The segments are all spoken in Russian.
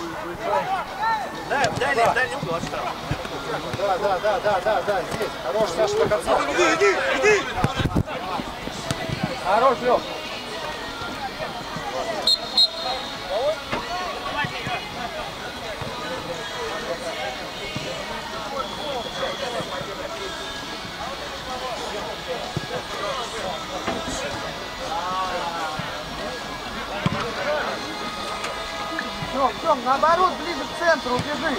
Дай угол от штрафа. Да, здесь. Хорош, Саша, до конца. Иди! Хорош, Лёх. Тём, наоборот, ближе к центру убежи.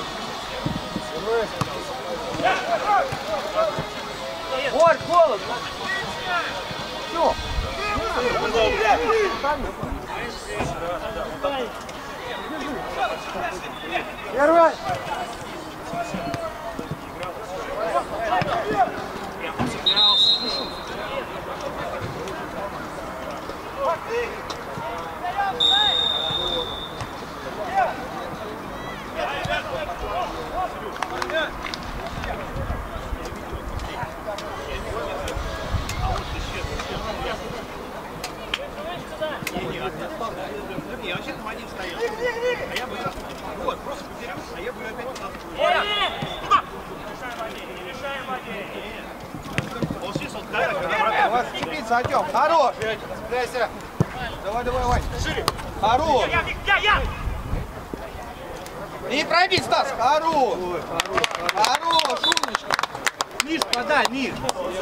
Борь, холодно. Всё. Первый. Я вообще там один стоял. А я бы... Вот, просто потерял, а я бы опять... Не мешаем воде. Получился он так. У вас кипится, Артём. Хорош. Цепляйся. Давай, Вань. Шире. Хорош. Я! Не пробить, Стас. Хорош. Хорош, умничка. Миш, подай, Миш.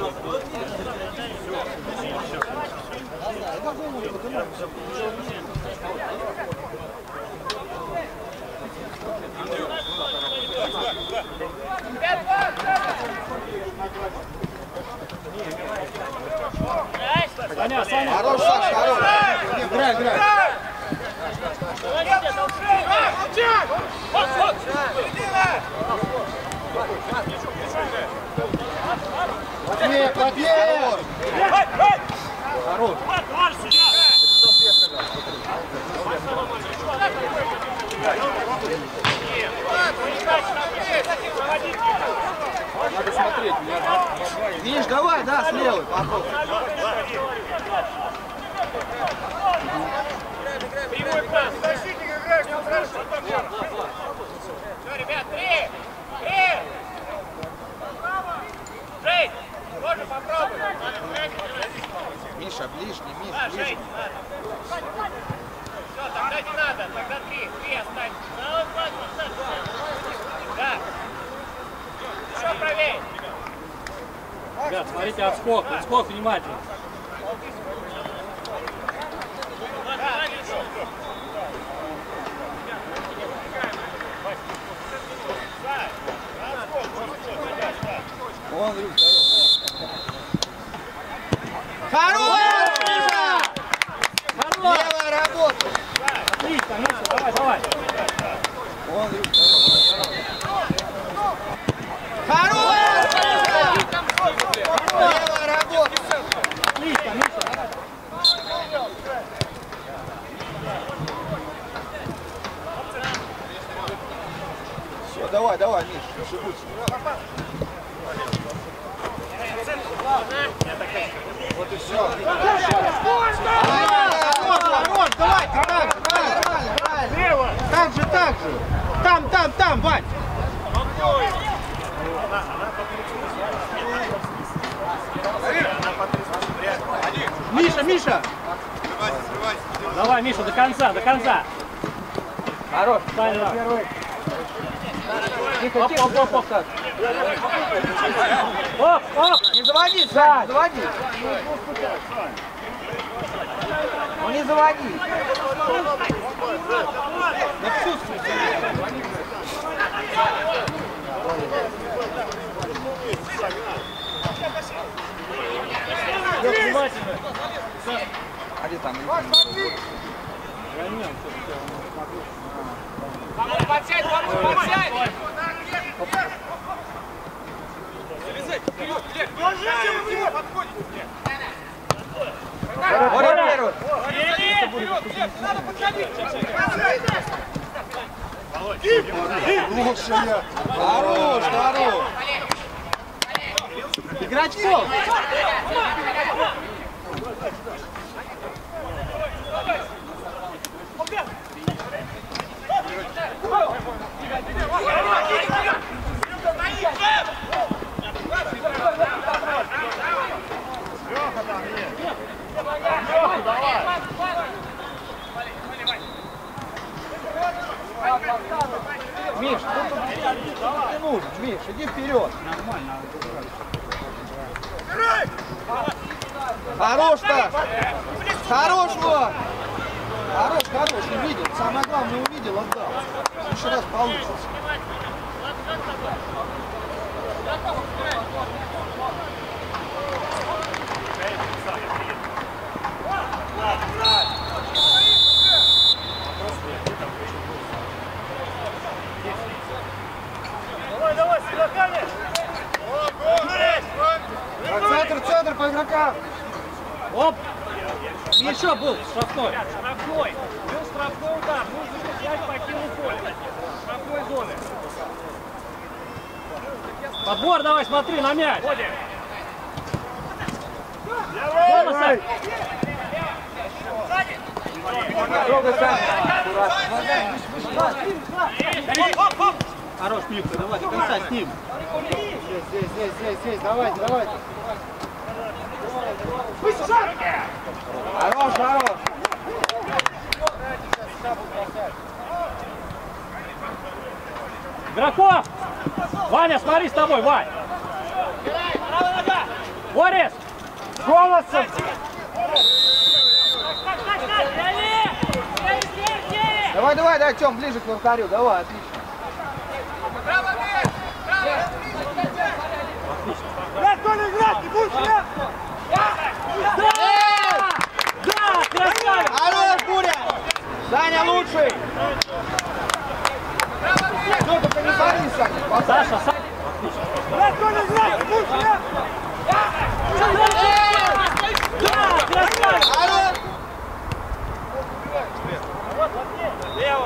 Саня. Хорош, Саша, хорош. Играй. Побег! Хорош. Надо смотреть. Видишь, давай, да, слева. Попробуй. Прямой пас. Защитник играешь, что хорошо. Все, ребят, три. Жень, тоже попробуй. Миша, ближний, Жень, все, тогда не надо, тогда три останется. Да. Еще правее. Ребят, смотрите, отскок внимательно. Вон, Андрюх, хорош! Левая работа! Отлично, Миша, давай. Вон, Андрюх, хорош! Левая работа! Отлично, Миша, давай. Все, давай, Миш, шибусь. Вот и все. Хорош, давай, нормально. Так же. Там, Вань. Миша. Давай, Миша, до конца. Хорош. Первый. Тихо. Оп. Не заводи, Сань, не заводи. Ну не заводи. На всю Внимательно. А где там? Подсядь! Надо подходить! Хорош! Играть в пол! Малыш, иди вперед. Нормально. Хорош так. Хорош, Влад. Хорош, хорош, увидел. Самое главное, увидел, отдал. В следующий раз получится. Давай, сюда, Каня! Центр по игрокам. Оп! Еще был штрафной. Штрафной! Был штрафной удар, нужно взять покинул поле. Штрафной зоны. Подбор давай, смотри на мяч. Ходим! Бонусы. Хорош, Миха, давай, до конца с ним. Здесь, давайте. Хорош. Игроков! Ваня, смотри с тобой, Вань! Борис! Голосом! Давай, Тём, ближе к вратарю, давай, отлично. Играть, не будешь играть! Да, красавец! Хорош, Буря! Саня лучший! Что, только не пари, Саня! Саша, Играть, не будешь играть! Да, красавец! Хорош! Лево!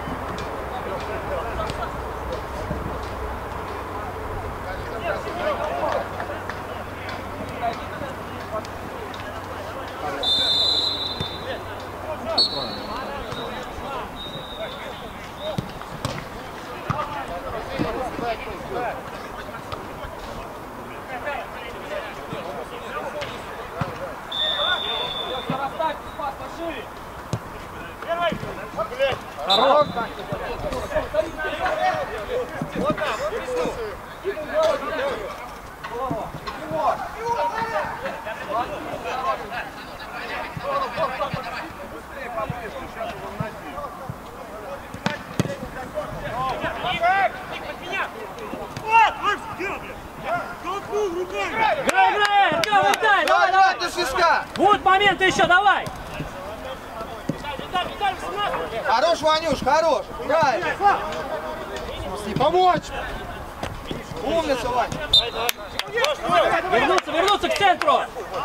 Хорош! Играй, Артём, дай, Давай, до свистка! Будут моменты еще, давай! Хорош, Ванюш, хорош! Правильно! Не помочь! Умница, Ваня! Вернуться к центру!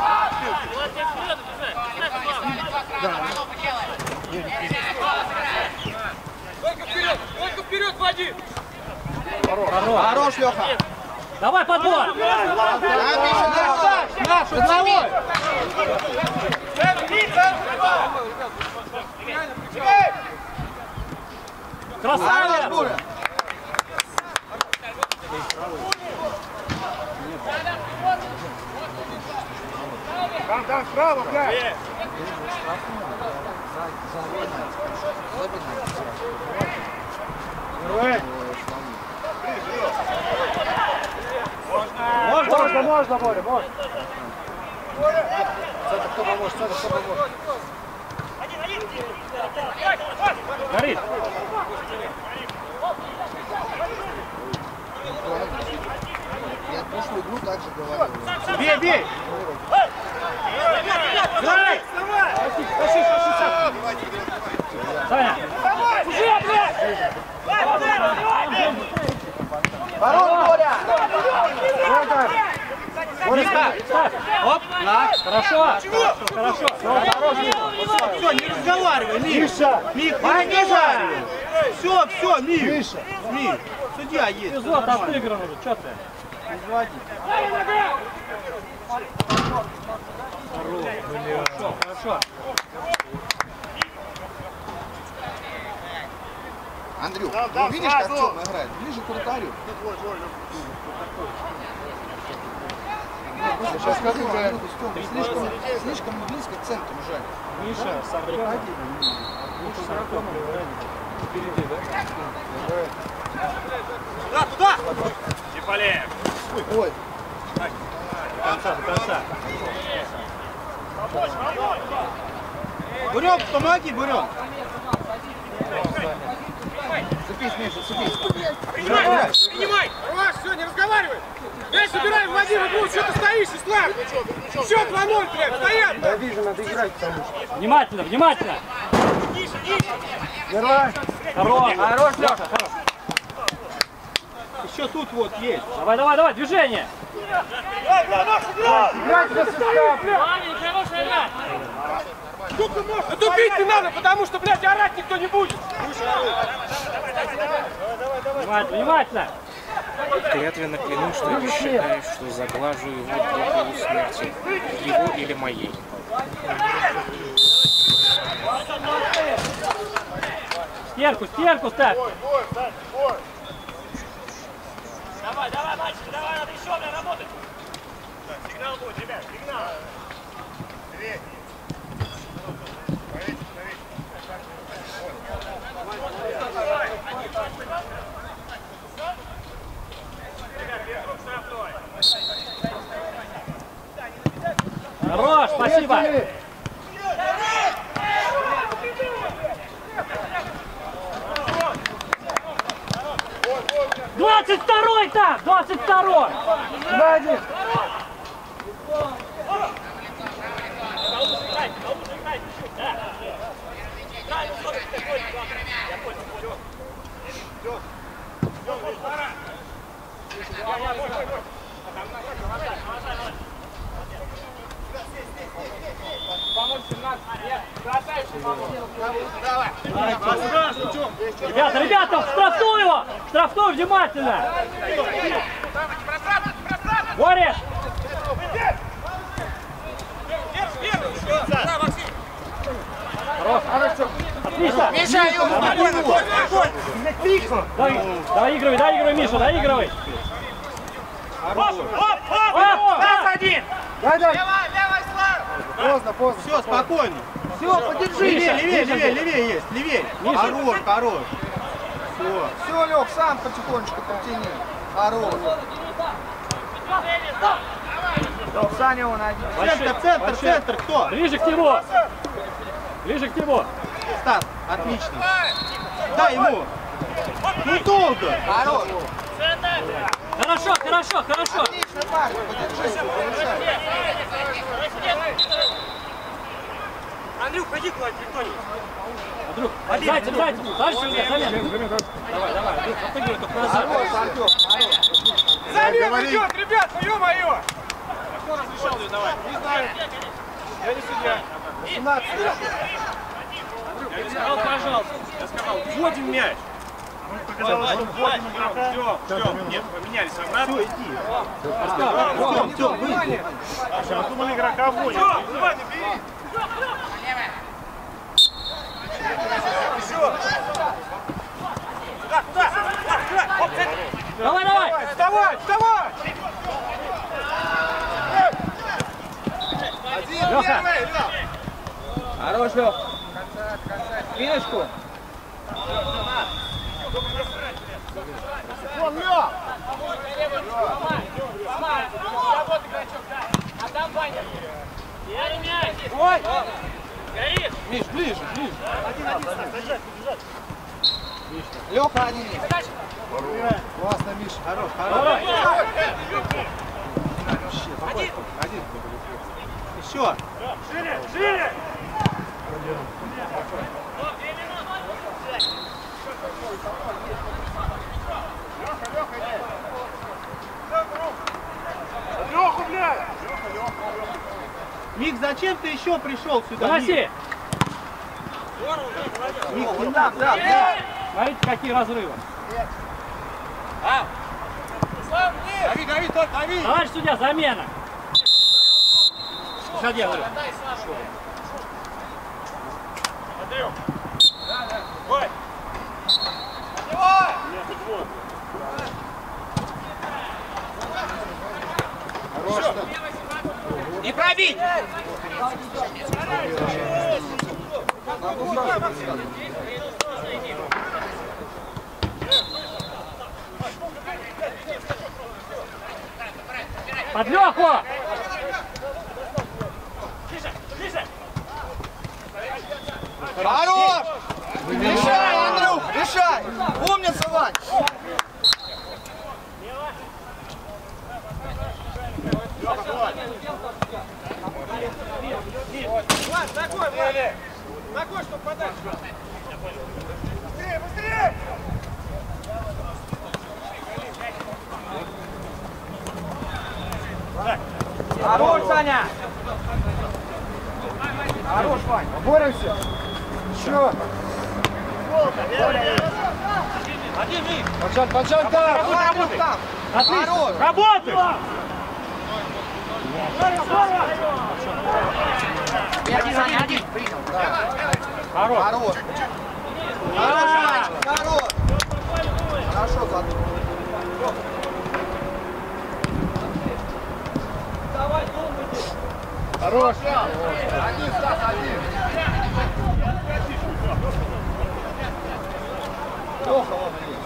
Только вперед, Вадим! Хорош, Леха! Давай подбор! Наш, одного! Хорош, Красавец! Буря! Там справа, блядь! Можно, Боря, можно. Центр, кто поможет, кто поможет. Горит! Я в прошлую игру также говорил. Бей, бей! Давай! Саня! Уже, блядь! Ворот, Боря! Ставь! Оп! На! Хорошо! Хорошо! Все, не разговаривай, Миша! Миша, не разговаривай! Все, Миша! Миша, судья есть. Эпизод отыгран уже, что ты? Хорошо. Андрюх, ну, видишь, как Тёма играет? Ближе к вратарю. Сейчас скажу, Андрюха, Тёма, слишком близко к центру жаль. Миша, с Артёмом. Лучше с Артёмом играть. Впереди, да? Туда! Полеев. Ой. До конца. Бурёк, помоги, Бурёк. Цепись, Миша, цепись. Принимай! Рваш, все, не разговаривай! Мяч собираем, вводи в игру, что ты стоишь, Ислам? Счет 2-0, блядь, стоят! Я вижу, надо играть, потому что. Внимательно, внимательно! Давай. Хорош, Лёха, хорош. Еще тут вот есть. Давай, давай, давай, движение! Играть за состав. Ну тупить не надо, потому что, блядь, орать никто не будет! Внимательно, внимательно! Клятвенно клянусь, что я считаю, что заглажу его до полусмерти. Его или моей. Стенку ставь! Давай, давай, мальчик, давай, надо еще, бля, работать! Сигнал будет, ребят, сигнал! Хорош, спасибо! 22-й там! 22-й! Сзади. Ребята, в штрафную! В штрафную внимательно! Борис! Хорошо! Отлично! Доигрывай, Миша, доигрывай! Один! Дай. Поздно. Все, спокойно. Все, подержи. Левее есть, левее. Хорош. Все. Все, Лёх, сам потихонечку подтяни. Хорош. Лёх, Саня его найди. Центр, кто? Ближе к нему! Ближе к нему! Стас, отлично. Дай ему. Ну долго. Хорош. Хорошо! Отлично, парень, подержи. Андрюх, ходи к Антону. Андрюх, сзади, дальше сюда, замена. Давай, Андрюх, отыгрывай только назад. Хорош, Артём, хорош. Замер идет, ребят, ё-моё! Кто разрешал ее давать? Не знаю. Я не судья. 17. Я сказал, пожалуйста. Я сказал, вводим мяч. Показалось, что вводим игрок. Все, нет, поменялись обратно. Тём, выйди. Сейчас думали, игрока вводим. Внимание, бери. Давай! Вставай! Лёха! Хорош, Лёх. Миночку. Вон, Лёх! Ой! Горит! Миш, ближе. Лёха, один. Классно, Миш. Хорош. Один. Еще. Шире! Лёха, блядь! Мик, зачем ты еще пришел сюда? Выноси! Мик, не Да. Смотрите, какие разрывы. Дави, тот, дави! Товарищ судья, замена. Заходи, Андрюх. Андрюх! Ой! Не пробить! Под Леху! Хорош! Решай, Андрюх, решай! Умница, Вань! Ногой, чтобы подальше. Быстрее, быстрее! Хорош, Саня! Хорош, Вань! Боремся! Еще! Поджать там! Работай там! Хорош! Работай! Один! Хорош! Хорош! Хорош, Вань! Хорош! Хорошо, задумал. Хорош! Один, Стас, один! Плохо, ладно, есть.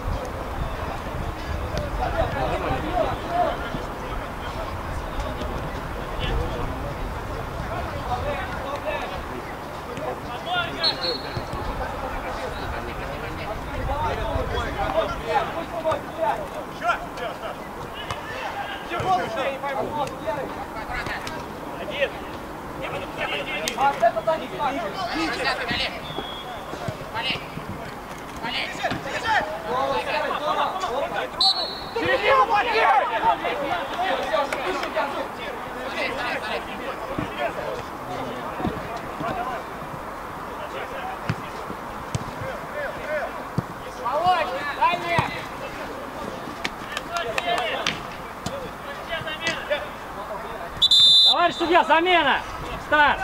Товарищ судья, замена! Старт!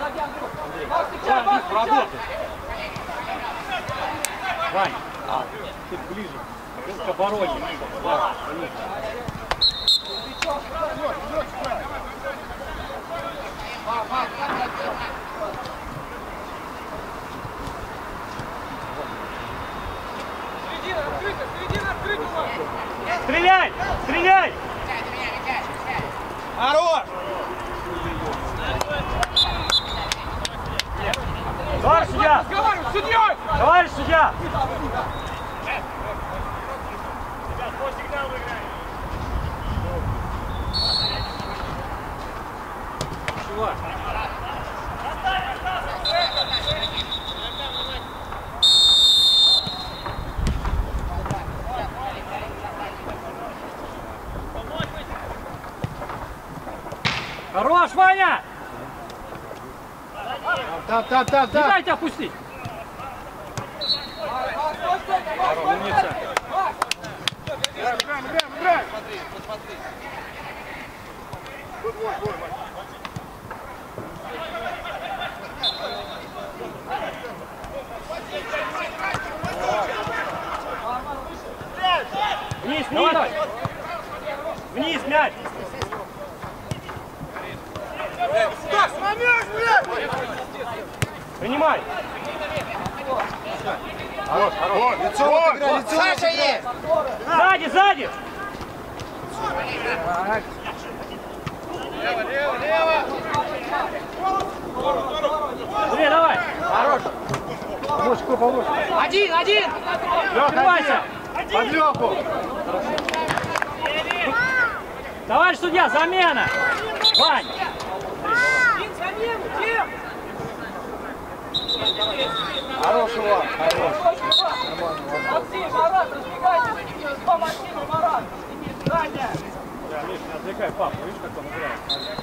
Вань, чуть ближе. К обороне. Да. Стреляй! Стреляй! Хорош! Товарищ судья! Товарищ судья! Чего? Хорош, Ваня! Там! Не дайте опустить! Умница! Играем! Вниз, вниз! Вниз, мяч! Принимай! Лицо! Саша есть! Сзади, сзади! Андрей, давай! Хорош! Помочь! Один! Открывайся! Под Лёху! Товарищ судья, замена! Вань! Хорош, Иван! Максим, Марат, разбегайтесь! По Максиму, Марат! Саня! Миш, не отвлекай папу, видишь, как он играет?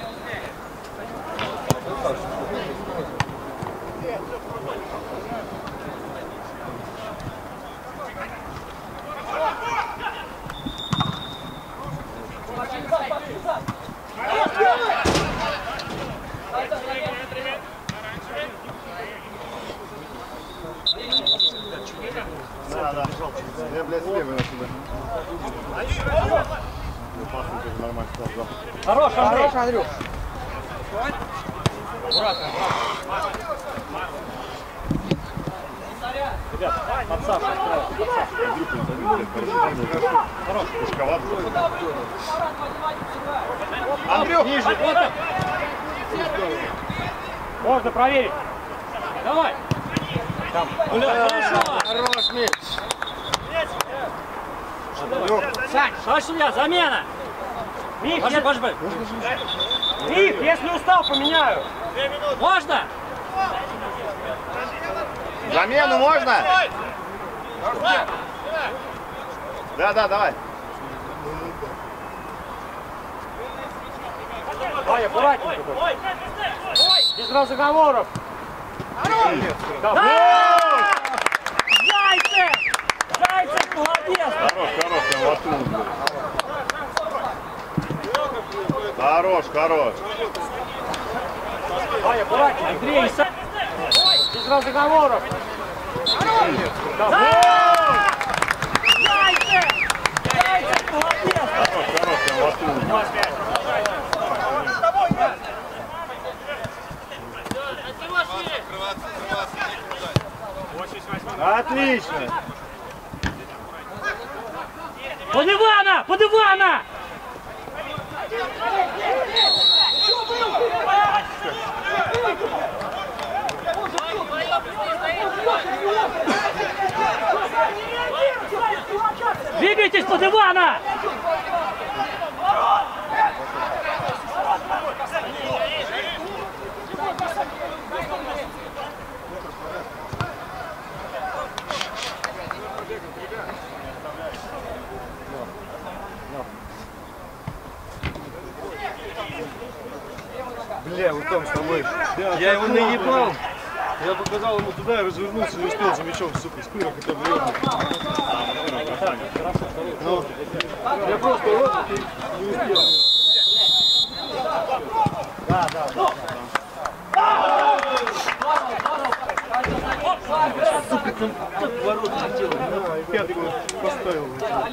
Да. Я, блядь, слева отсюда. Нормально сказал. Хорош, Андрей! Хорош, Андрюх! Ребят, под Сашу. Андрюх, Ниже, вот так. Можно проверить. Давай. Там. Хорошо. хорош, Миш. Сань, дальше меня, замена. Мих, пошли. Мих, если устал, поменяю. Можно? Замену можно? Да, давай. Ваня, аккуратненько. Без разговоров. Зайцев! Зайцев, молодец! Хорош. Ваня, аккуратненько. Андрей, без разговоров. Зайцев! Зайцев, молодец! Отлично. Под Ивана! Под Ивана! Двигайтесь под Ивана! Бля, вот там с тобой. Я его наебал. Я показал ему туда, развернулся, не успел за мячом, сука, с пыра хотя бы ебнуть. Ну, я просто не успел. Да. Сука, там так ворот летел. Да, и пятый год поставил.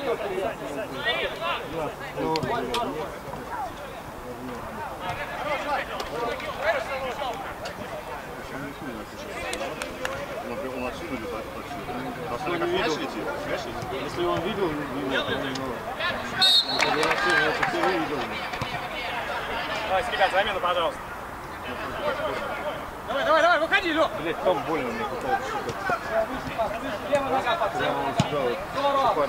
Если он видел, Давай, ребят, замену, пожалуйста. Давай, выходи, Лёх. блять, там больно мне пытается шукать. Прямо вот сюда вот.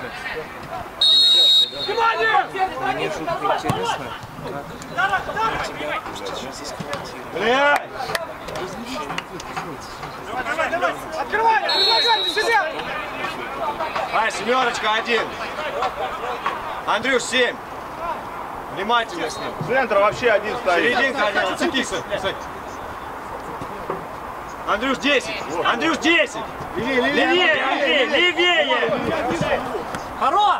Мне жутко интересно, как тебя сейчас из квартиры. Блядь! Давай! Открывай! Предлагай себя! Ай, 7-1. Андрюш, 7. Внимательно с ним. Центр вообще один стоит. Серединка один. Зацепись. Андрюш, 10. Андрюш, 10. Левее, Андрей, левее! Хорош!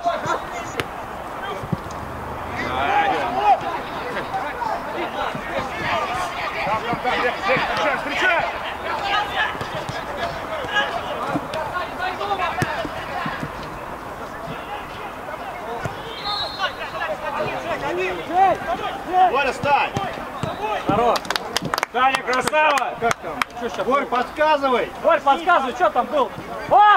Встречай! Боря, стань! Хорош! Таня, красава! Как там? Борь, подсказывай! Борь, подсказывай, что там был? Оп!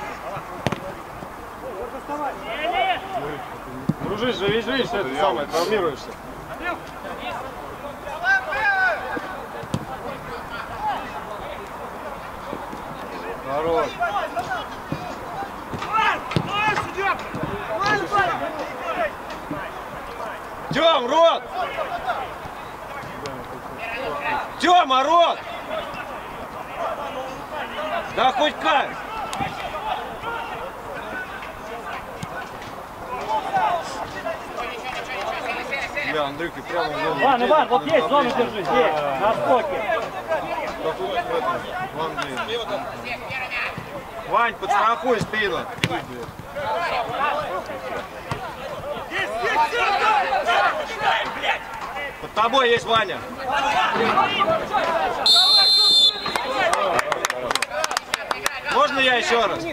Дружишь же, видишь, это самое, травмируешься. Хорош. Тём, рот! Тёма, рот! Да хоть как! Бля, Андрюха, прямо в зону. Иван, вот есть зону держи, здесь, на стоке. Вань, подстрахуй спину. Под тобой есть Ваня. Можно я еще раз?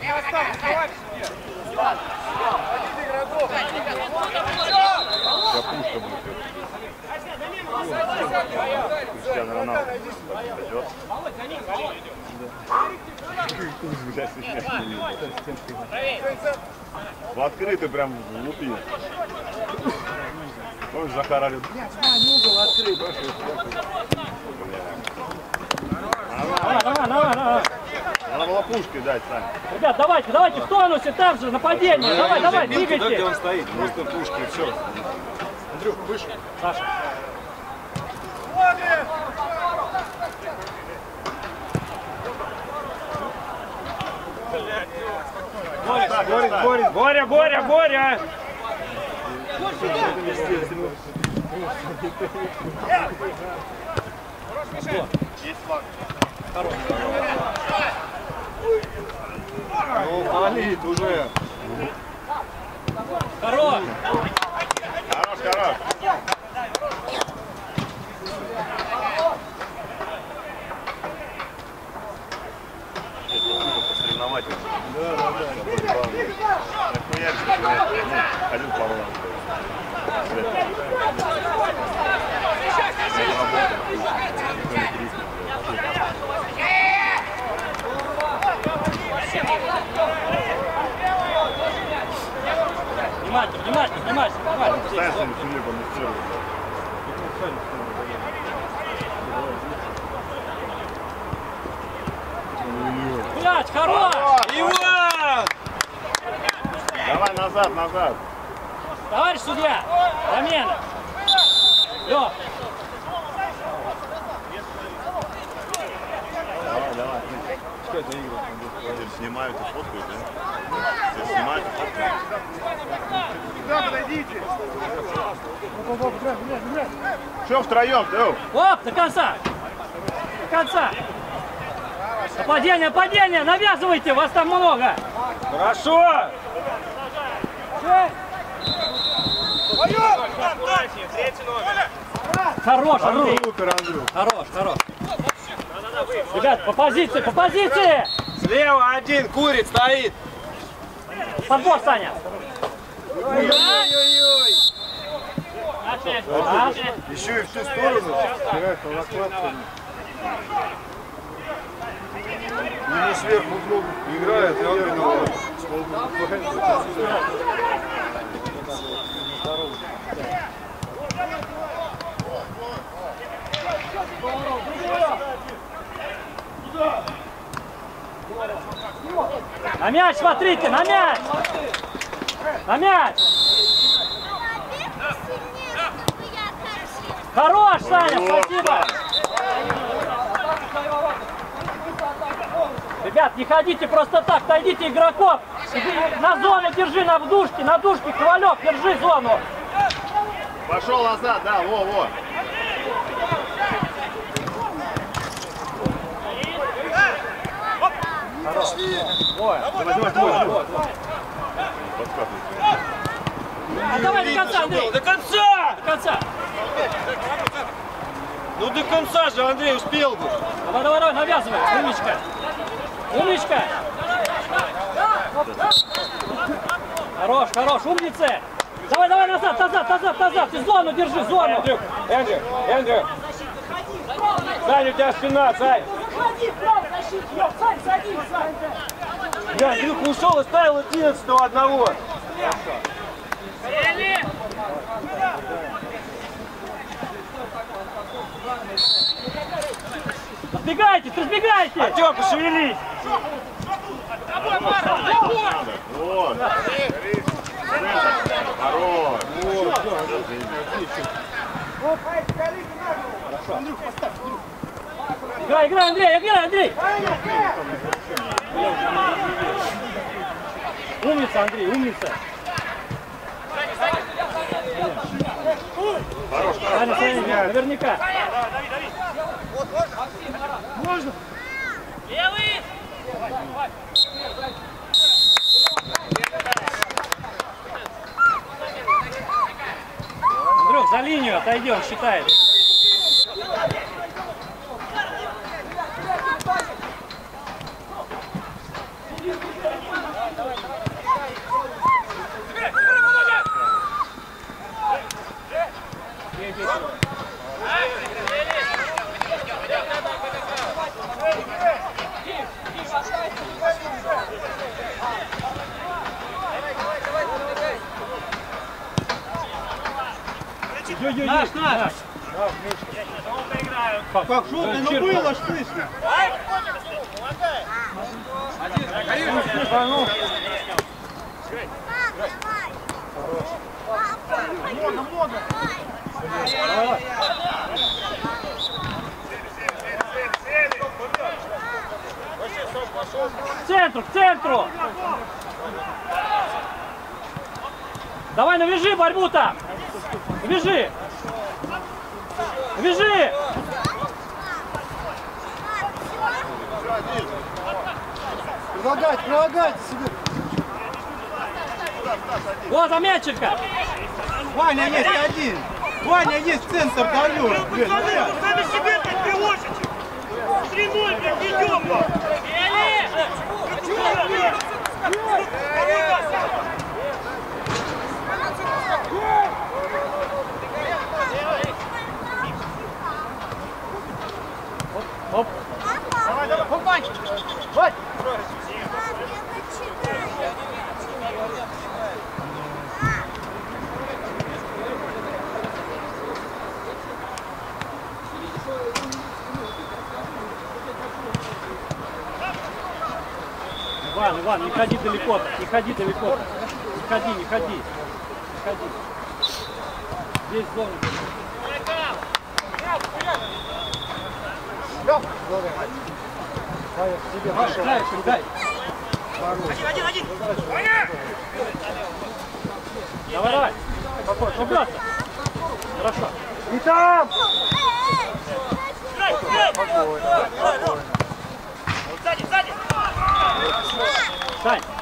Капуста будет. профессионал. В открытый прям лупи. Помнишь, Захар орёт, блядь, угол открыт. Давай. Надо было пушкой дать, Сань. Ребят, давайте в тонусе, там же, нападение. Давай, Туда, где двигайте. он стоит, просто пушкой, все. Андрюх, выше. Саша. Боря! Ну, палит уже. Хорош. Хорош. Посоревновательно. Да. Один по Внимательно. Ставим с ним Филиппом и все. Блядь, хорош. Иван! Давай назад. Товарищ судья, замена. Лёв. Давай. Снимают и фоткают, да? Все снимают и фоткают. Сюда подойдите. Что втроем, ты? Оп, до конца. Нападение, навязывайте, вас там много. Хорошо! Хорош, Андрей. Супер, Андрюх. Хорош. Ребят, по позиции. Слева один курит, стоит. Подбор, Саня. Ой-ой-ой! Еще и в ту сторону. Играет по накладкам. Ему сверху углом играет, и он виноват. На мяч смотрите, на мяч! Хорош, Саня, спасибо! Ребят, не ходите просто так, найдите игроков. На зоне держи, на душке, Ковалев, держи зону. Пошел назад, да, во. Давай. Давай до конца, Андрей. До конца! До конца. Ну до конца же, Андрей, успел бы. Давай, навязывай. Умничка. Хорош, умница. Давай, назад. Ты зону держи, зону. Эндрю. Сань, у тебя спина, Сань. Ходи, прав, защит, ёб, Сань, садись, Сань. Я, Андрюха ушел и ставил 11-го одного. Разбегайте. Артем, пошевелись. Вот. Хорош. Играй, Андрей. Умница, Андрей, умница. Хорош. Саня, наверняка. Можно? Левый! Андрюх, за линию отойди, он считает. Наш! Как шутка, ну было ж слышно. Много. К центру! Давай, навяжи борьбу там! Навяжи! Навяжи! Прилагайте себе. Вот, за мячика! Ваня есть один. Ваня есть, центр даешь. Сами себе так приложите! 3-0, блядь, идем! Оп! Давай. Вань. Иван, не ходи далеко, не ходи. Здесь зона. Дай. Один! Давай. Спокойно, убраться. Хорошо. И там! Сзади! Сань.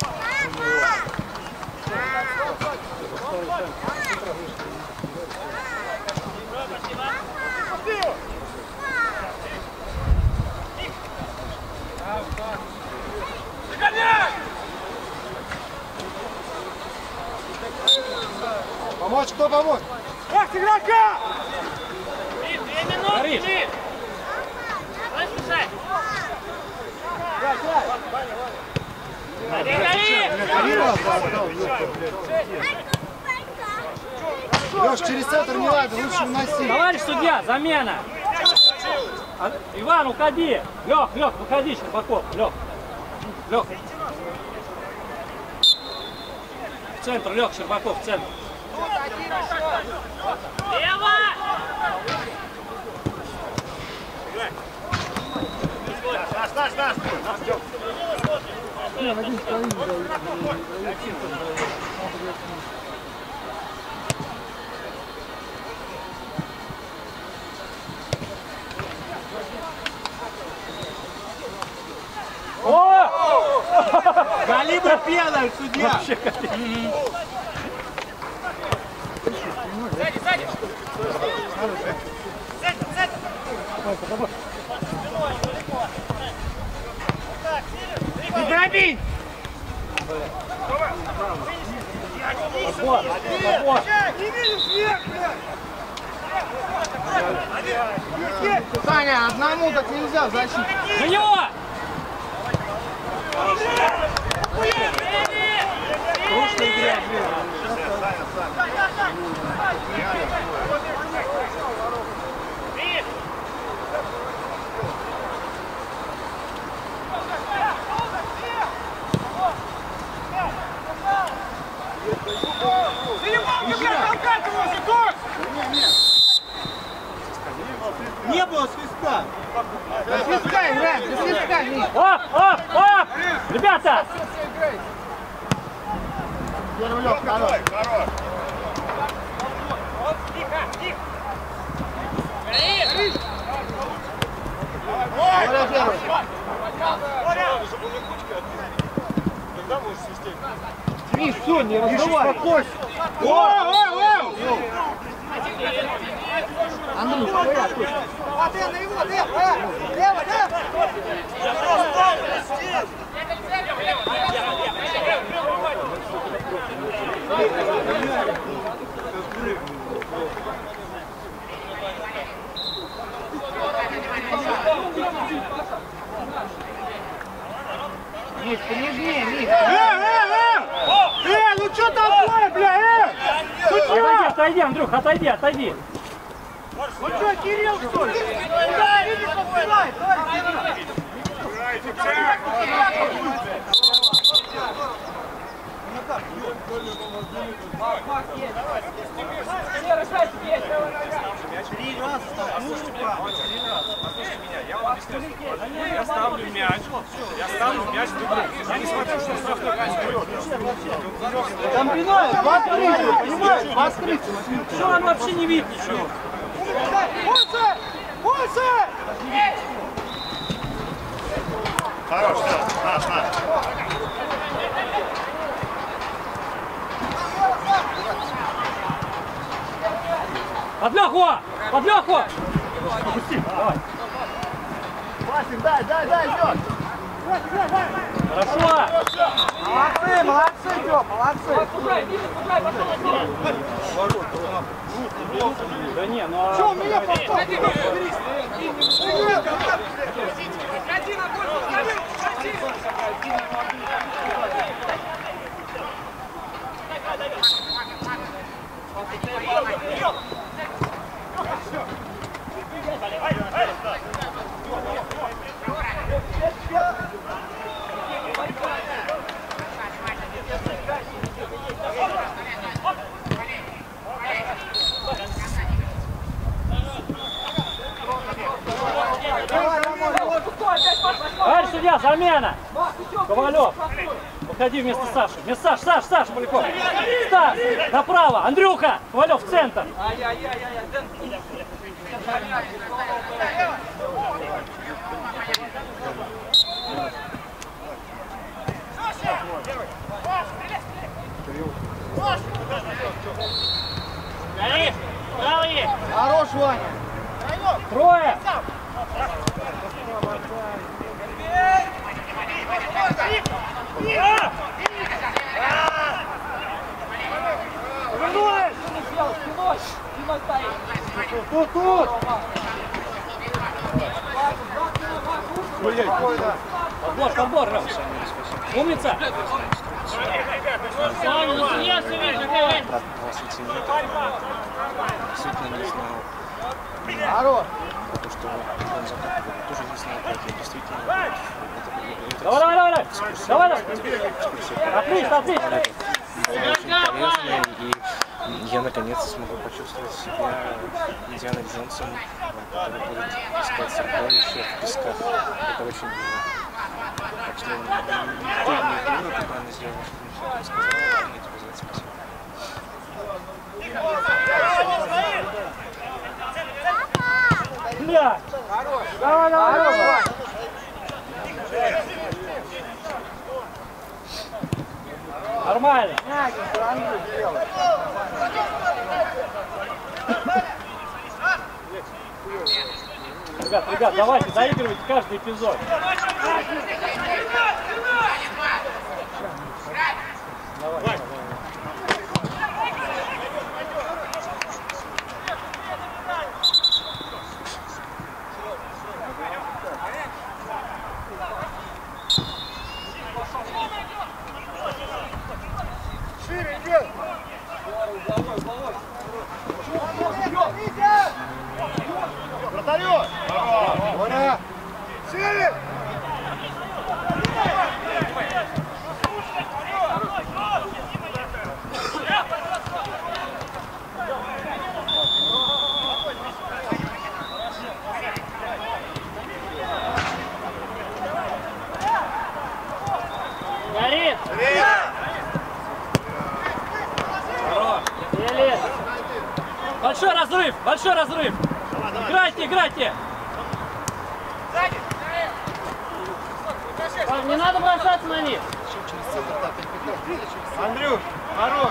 Помочь, кто помочь? Ах, игрока! 2 минуты! Давай спешай! Лёш, через центр не надо, лучше уноси. Товарищ судья, замена. Иван, уходи. Лёх, выходи, Щербаков. Лёх. В центр, Лёх, Щербаков, в центр. Лево! Наш! Калибр пьяный, судья. Вообще калибр. Сзади! Не дроби! Подбор. Не видишь вверх, блядь! Саня, одному так нельзя в защите. На него! Не было свистка. Без свистка играем, без свистка, Миш. Оп! Ребята! Первый Лёх, хорош. Говоря первый. Миш, все, не разговаривай. Успокойся. Андрюш, твоя точка. Лево! Миш, понежнее, Миш. Ну что такое, бля, Отойди, Андрюх, отойди. Вот что, Кирилл, что ли? Я ставлю мяч в игру. Я не смотрю, что штрафной мяч берет. Комбинует, два открытия, понимаешь? Два открытия. Что он вообще не видит ничего? Хорош, все, на. Под Леху! Под Леху! Васик, дай, идет. Хорошо! Молодцы, Тём, молодцы. Пускай, да не, ну а... Что, у меня попал? Товарищ судья, замена! Ковалев, выходи вместо Саши. Вместо Саша Поляков. Стас, направо. Андрюха, Ковалев в центр. Хорош, Ваня. Трое. Тут. Подбор, Ром. Умница. Саня, ну судья все видишь, какая 2 сантиметра. Действительно не знал. Хорош. То, что он закапывал, тоже не знал, как я действительно... Давай. Отлично. Очень полезно, и я наконец смогу почувствовать себя Индианой Джонсом, который будет искать сокровища в песках. Это очень мило. Так что ты мне было, ты правильно сделала, что ты сказала, и я тебе за это спасибо. Бля! Давай! Нормально. Ребят, давайте, заигрывайте каждый эпизод. Давай. Вратарю! Ура! Сели! Горит! Еле! Большой разрыв! Играйте! Не надо бросаться на них! Андрюш, хорош!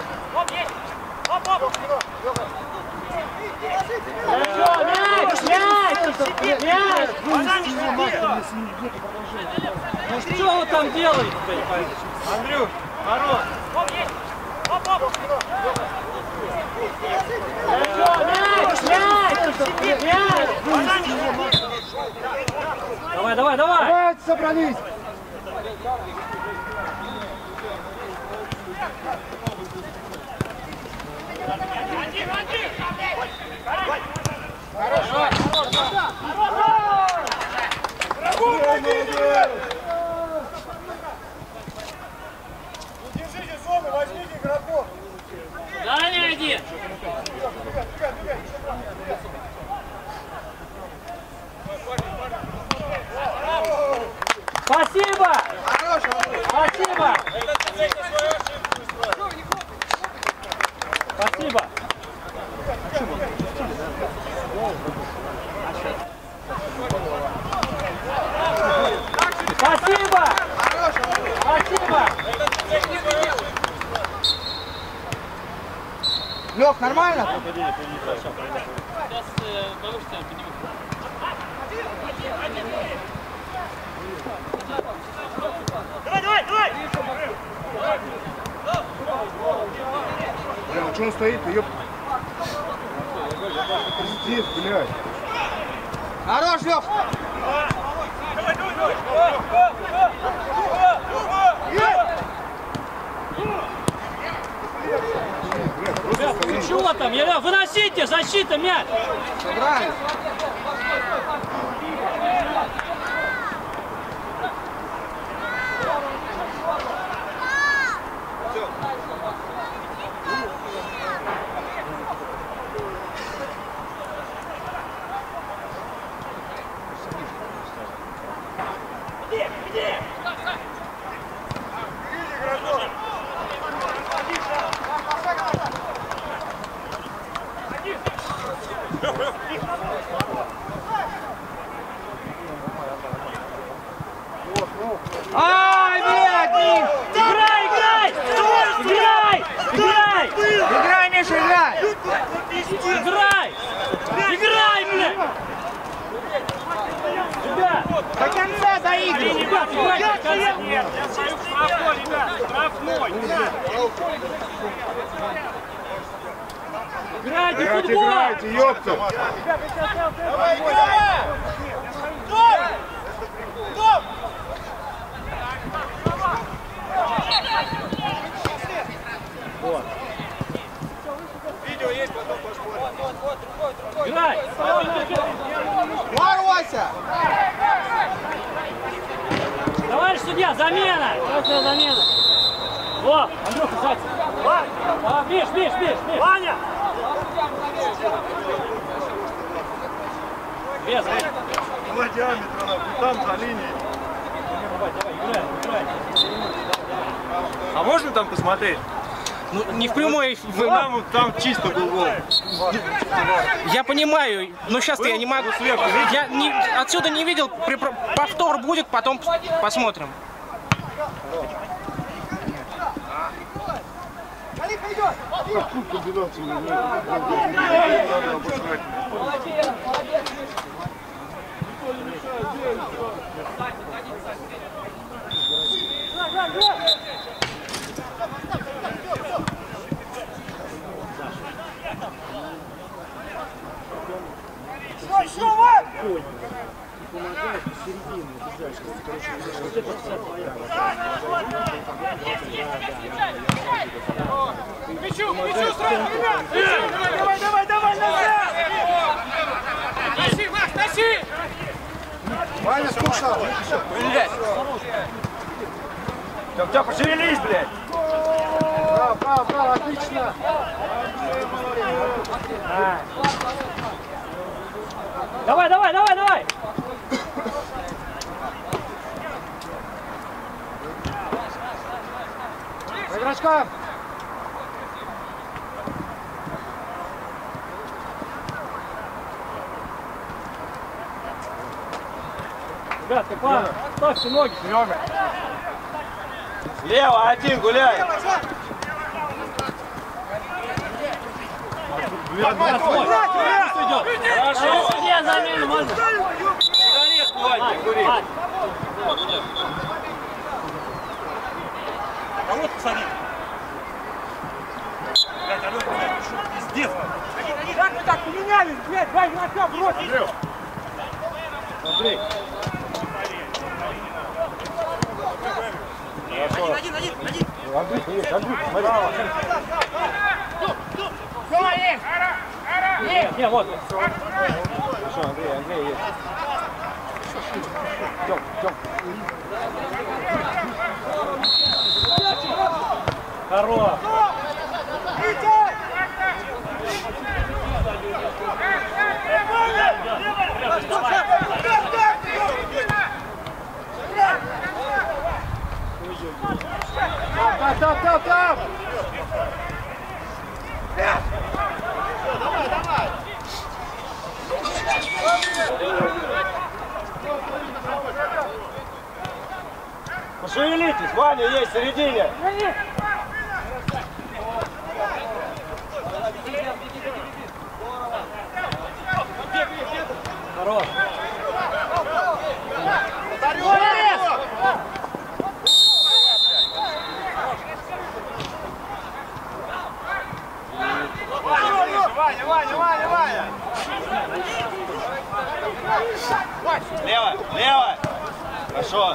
Мяч! Ну что вы там делаете-то? Андрюш, хорош! Давай! Давайте собрались! Держите зону, возьмите игроков. Далее один. Спасибо! Спасибо! Спасибо! Спасибо! Спасибо! Лёх, нормально? Сейчас повышите, поднимите. Давай! Бля, ну что он стоит-то, ёп? Пиздец, блядь. Хорош, Лёх! Ребята, чего там? Выносите, защита, мяч! Собрались. Ай, блядь! Играй! Играй, Миша, играй! Играй, блядь! Ребят! До конца доигрывай! Ребят, играйте до конца! Нет, я стою в штрафной, ребят, штрафной. Играйте в Играйте, футбол! играйте, ёпта. Давай, играй! Стоп! Стоп! Видео есть, потом посмотрим. Играй! Ворося! Товарищ судья, замена! Срочная замена! Во, Андрюха, сзади! Да, Миш! Ваня! Без! Два диаметра, нахуй, там за линией. Давай, играй! А можно там посмотреть? Ну, не в прямой эфир. Там чисто был гол. Я понимаю, но сейчас я не могу. Я отсюда не видел. Повтор будет, потом посмотрим. Какую комбинацию надо обыграть? Мячу сразу, ребят! Давай, назад! Тащи, Маш, тащи! Ваня, скучно. Тёп, пошевелись, блядь! Браво, отлично. Давай! По игрочкам. Ребят, Капан, ставьте ноги! Слева один гуляй! Хорошо! Судья, замену можно! Сигаретку, Ваня, кури! Кого посадить? Блядь, Алёха, пиздец. Как вы так поменялись, блядь? Ваня, на тебя бросить! Андрей. Один! Андрей, смотри. Не, вот. Хорошо, Андрей есть. Тём. Хорош. Там! Давай! Пошевелитесь, Ваня есть в середине. Хорош. Ваня! Лево! Хорошо.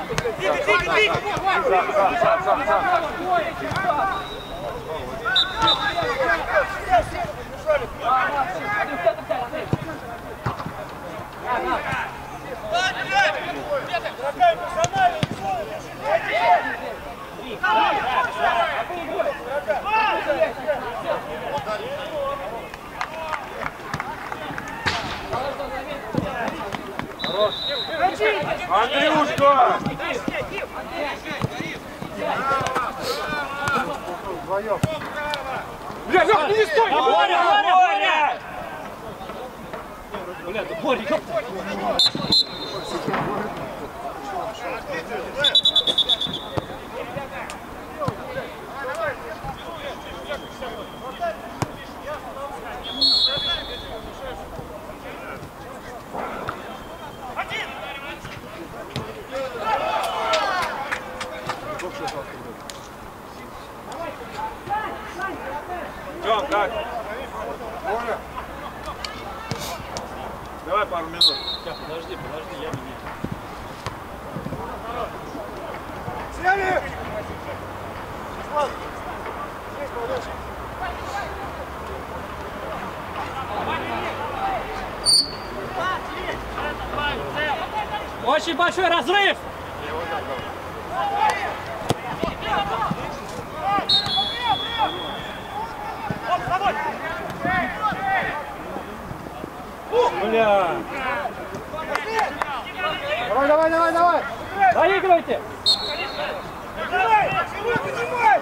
Андрюшка! Вдвоем. Бля, не стой! Боря! Бля, да Боря, ёпта! Тём, как? Давай пару минут. Подожди, я меняю. Сняли! Здесь, молодежь. Очень большой разрыв! Бля! Давай! Доигрывайте! Давай! Поднимай!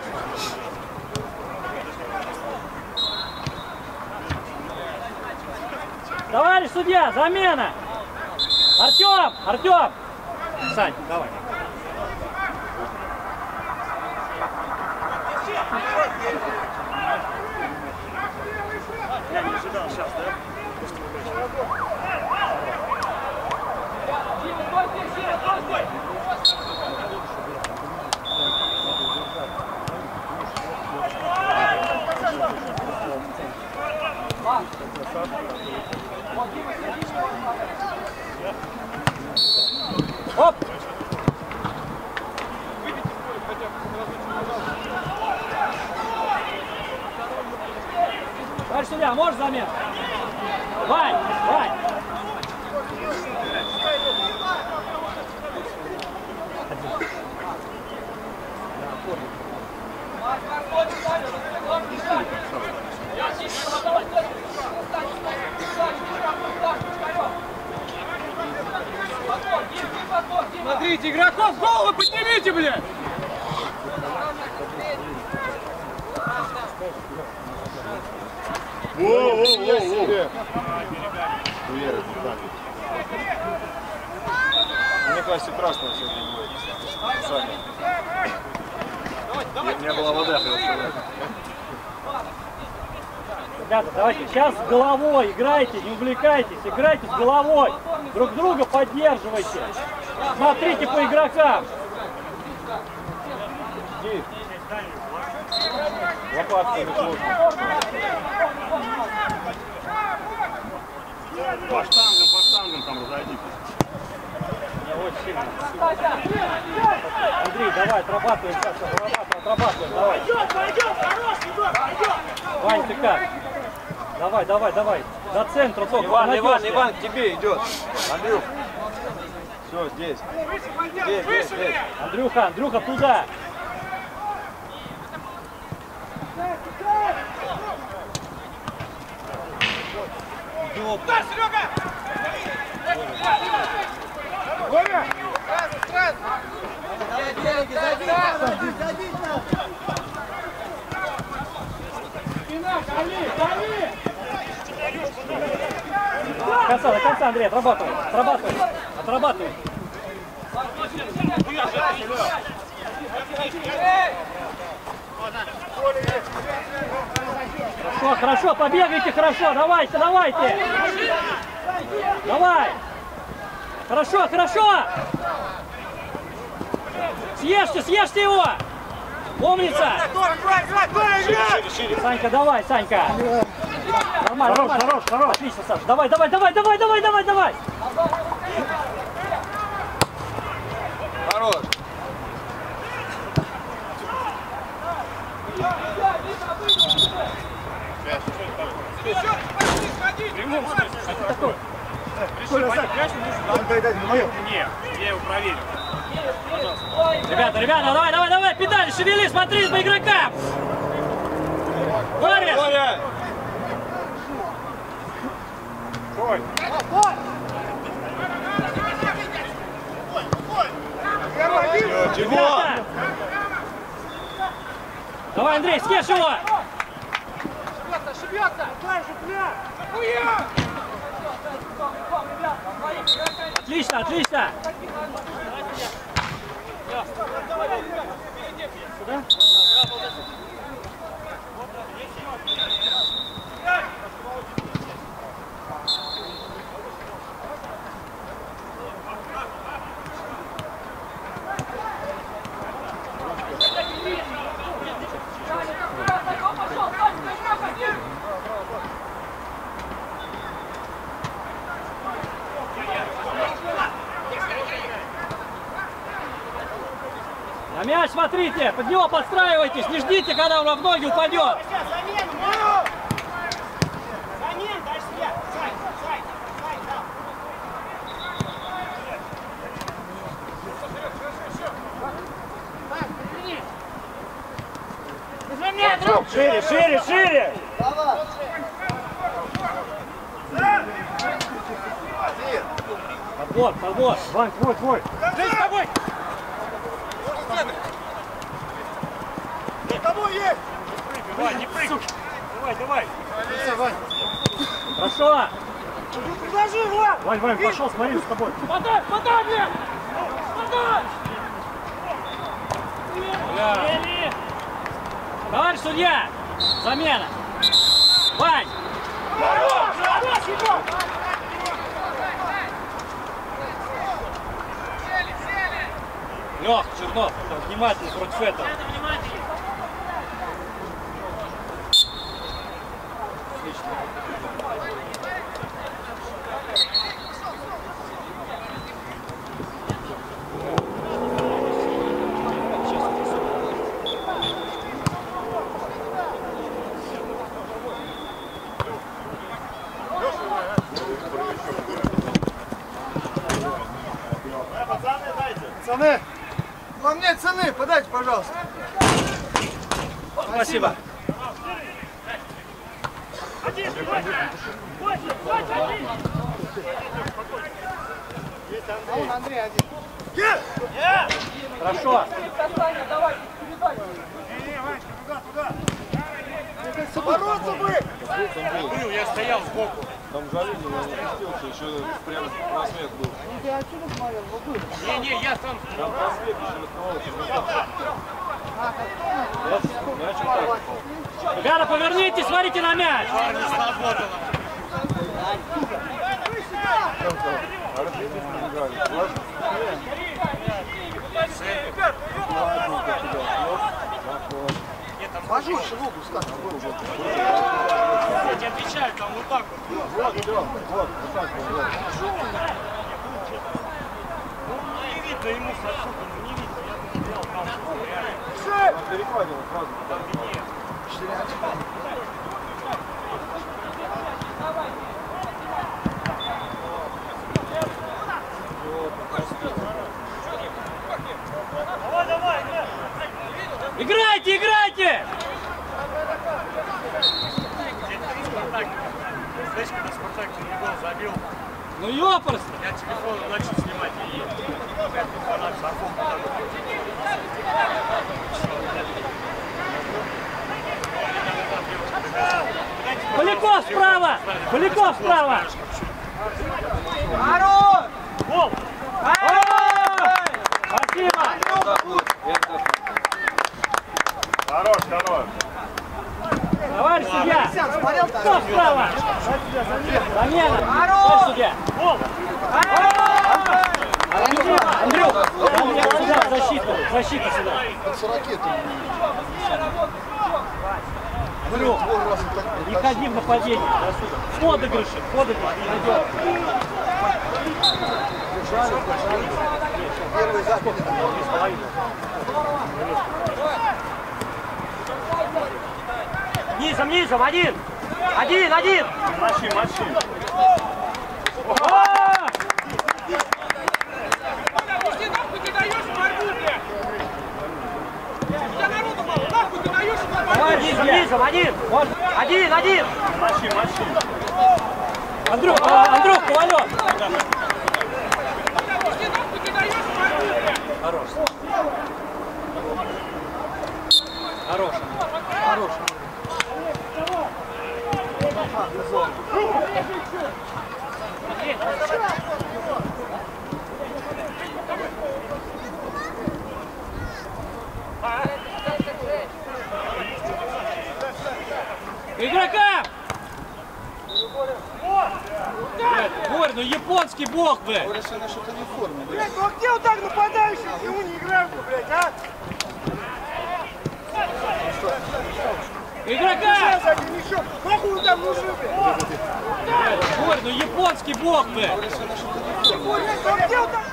Товарищ судья, замена! Артем! Сань, давай. Я не ожидал сейчас, да? Оп! Товарищ судья, можешь замену? Вань! Смотрите, игроков голову поднимите, блядь! Мне кажется, красного сегодня будет. Не было воды, Ребята, давайте сейчас с головой играйте, не увлекайтесь, играйте с головой. Друг друга поддерживайте. Смотрите по игрокам. Лопатками сложно. По штангам там разойдитесь. Очень сильно. Андрей, давай, отрабатываем сейчас, отрабатываем, давай. Пойдем, хорош, Егор, пойдем! Вань, ты как? Давай. До центра только. Иван, к тебе идет. Андрюх. Все, здесь. Здесь. Андрюха, туда. Да, Серега! Гоня! До конца, Андрей, отрабатывай. Хорошо, побегайте, хорошо, давайте. Давай. Хорошо. Съешьте его. Умница. Санька, давай, Санька. Нормально. Хорош. Отлично, Саша. Давай. Хорош. Нет, я его проверил. Ребята, давай, педали, шевели, смотри по игрокам. Боря! Ребята! Давай, Андрей, съешь его! Ошибется! Отлично! Сюда? На мяч смотрите, под него подстраивайтесь, не ждите, когда он в ноги упадет. Шире! Подбор. Вань, твой. Здесь с тобой! За тобой есть! Вань, не прыгай. Давай. Хорошо. Предложи, Влад! Вань, пошел, смотри, с тобой. Подай, блин! Подай! Товарищ судья, замена. Вань. Лех, Чернов, внимательно против этого. Пацаны, вам нет цены, подайте, пожалуйста. Спасибо. Андрей один. Хорошо. Бороться бы! Я стоял сбоку. Там жалили, я не пустился, еще прям просвет был. Ты отсюда смотрел? Не, я сам. Там просвет еще открывался. Ребята, повернитесь, смотрите на мяч. Пожестче в угол стань. Я тебе отвечаю, там вот так вот. Вот так вот. Не видно ему сосуду, не видно. Я бы сделал там реально. Перекладил сразу. Играйте, играйте! Знаешь, когда Спартак гол забил, Ну ёпрст! я телефон начал снимать и фанат с арфом Поляков справа! Поляков справа! Хорош! Гол! Спасибо! Хорош, хорош. Товарищ судья! Смотрел, Кто справа? Замена! Хорош! Товарищ судья! Гол! Андрюх! Сюда, в защиту! В защиту сюда! Андрюх! Не ходи в нападение! Подыгрыши! Подыгрыши! Не найдет! Первый запись. Низом, низом! Один! Один! Один! Мочи, мочи. Ты нахуй ты даешь борьбу, блядь! Я народу мало, нахуй ты даешь борьбу! Низом, низом! Один! Один! Один! Мочи, мочи. Андрюх! Андрюх, Ковалев! Ты нахуй ты даешь борьбу, блядь! Хорош! Хорош! Хорош. Игрока! Борь, ну японский бог, блядь! Говоришь, она что-то не в форме. Блядь, ну а где вот так нападающий? Ему не играем, блядь, а? Игрока! Сейчас один еще. Нахуй он там нужен, блядь? Борь, ну японский бог, блядь! Блядь, ну а где вот так?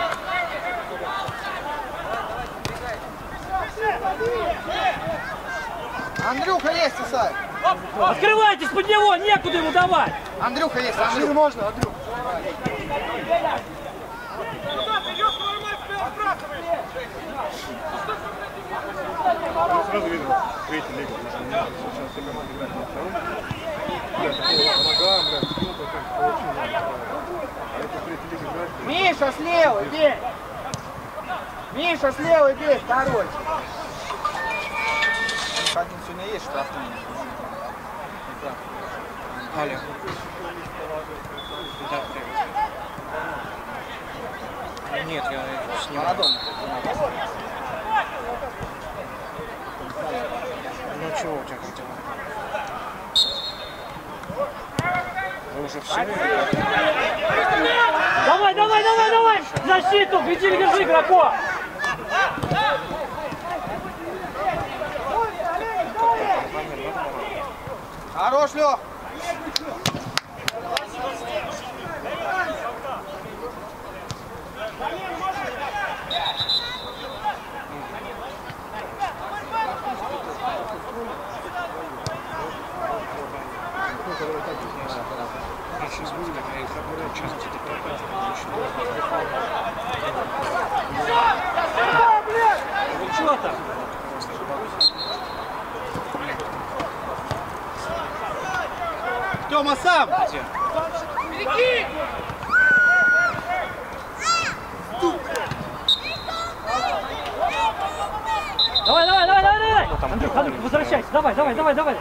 Андрюха есть, Исай. Открывайтесь под него, некуда ему давать! Андрюха есть, Андрюха. Можно, Андрюха. Куда ты идешь, твою мать, ты отбрасываешь? Сразу видно, третья лига. Сейчас все команды играют на втором. Блядь, по ногам, блядь, скилл такой получил. А это третья лига играть. Миша, слева, бей. Миша, слева, бей, второй. Один сегодня есть штрафный. Алло. Да, привет. Нет, я снимаю. Марадона. Ну чего у тебя как дела? Вы уже все? Давай, давай, давай, давай! Защиту! Гляди, держи игроков! Хорош, Лёх. Я сейчас буду, я их забираю, часто это пропасть. Ну что там? Тёма сам. Где? Беги! Давай, давай, давай, давай, давай! Андрюх, Андрюх, возвращайся, давай, давай, давай, давай!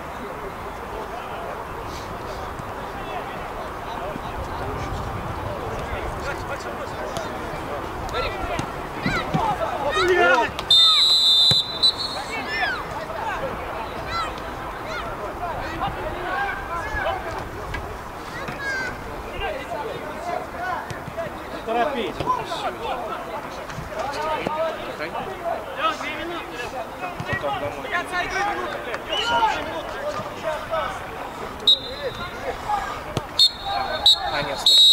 Торопись! А, нет, стой.